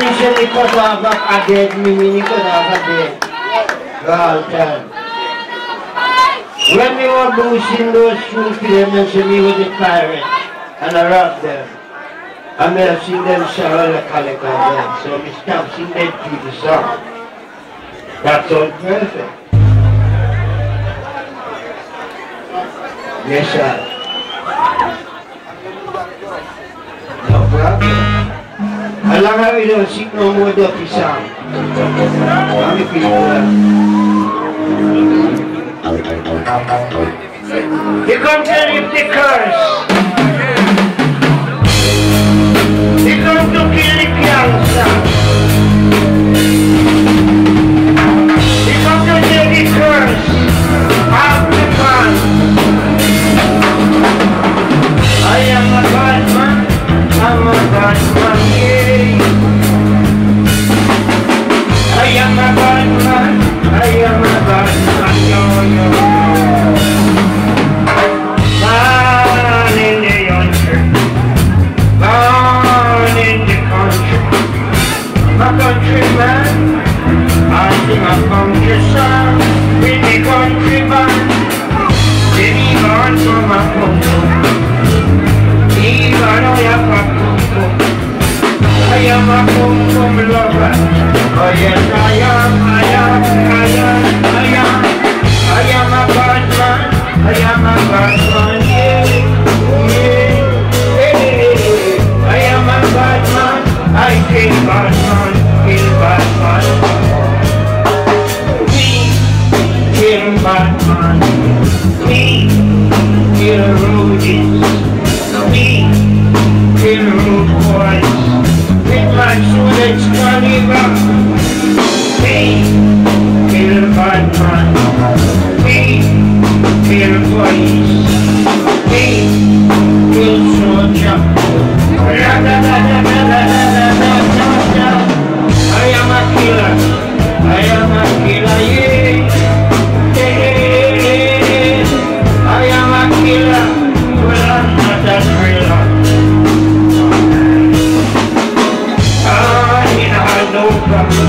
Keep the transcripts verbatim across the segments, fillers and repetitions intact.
said he cut off a dead, me mean he cut off a dead. All time. When we were boosting those shoes to them and say me was a pirate and I robbed them. I may have seen them sorrow like a lick of them. So we stopped seeing them to the song. That's all perfect. Yes, sir. No problem. As long as we don't see no more dirty sound. I'm the people. You come to live the curse. You come to kill the cancer. You come to take the curse of the man. I am a bad man. I'm a bad man. Yeah. I am a bad man. I am a bad man. Yo, yo, yo. Born in the country, born in the country. My countryman, I sing a country song with the country band. Baby born from a country, even though I have a country. I am a country lover. Oh yes, I am, I am, I am, I am. I am a bad man. I am a bad man. Yeah, yeah, yeah. I am a bad man. I kill bad man. Kill bad man. Me kill bad man. Me kill rudies. Me kill rude boys. With my students caliber. Me kill bad man. Me kill boys. Me kill soldier. La la la la la la la la la. I am a killer. I am a killer. Yeah. Yeah. I am a killer. Well, I'm not a thriller. Ah, in a no problem.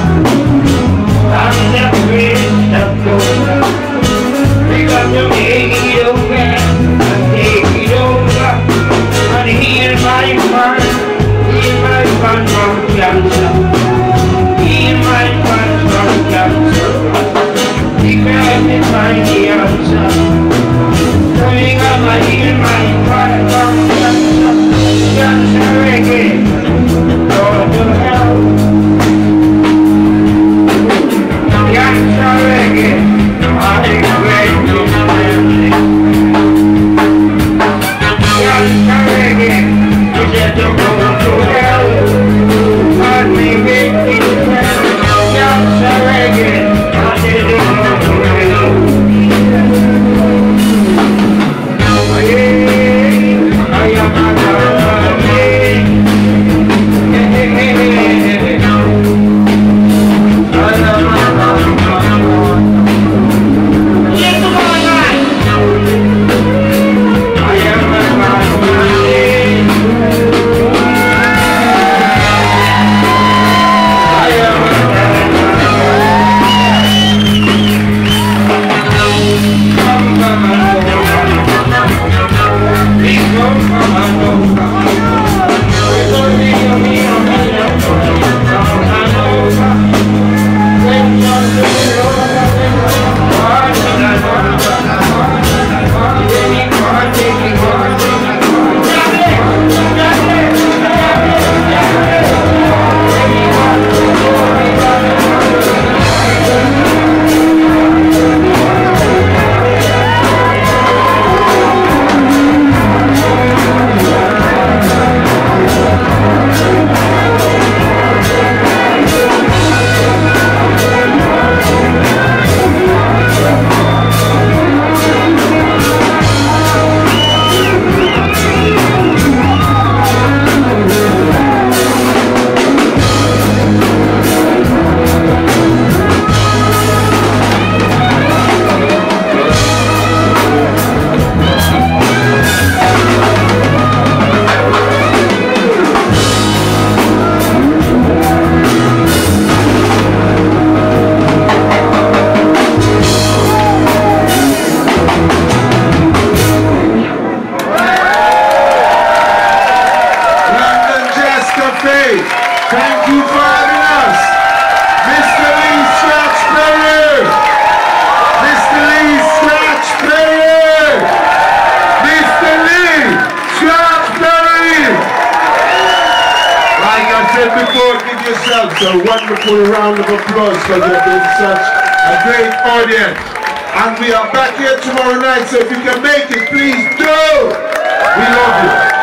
yourselves a wonderful round of applause because you've been such a great audience. And we are back here tomorrow night, so if you can make it, please do. We love you.